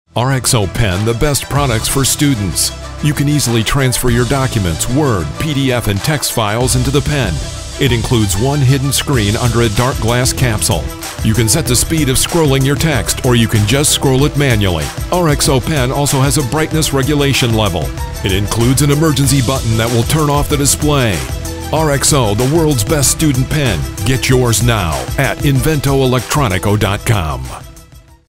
Rxo Pen, the best products for students. You can easily transfer your documents, Word, PDF, and text files into the pen. It includes one hidden screen under a dark glass capsule. You can set the speed of scrolling your text, or you can just scroll it manually. Rxo Pen also has a brightness regulation level. It includes an emergency button that will turn off the display. Rxo, the world's best student pen. Get yours now at inventoelectronico.com.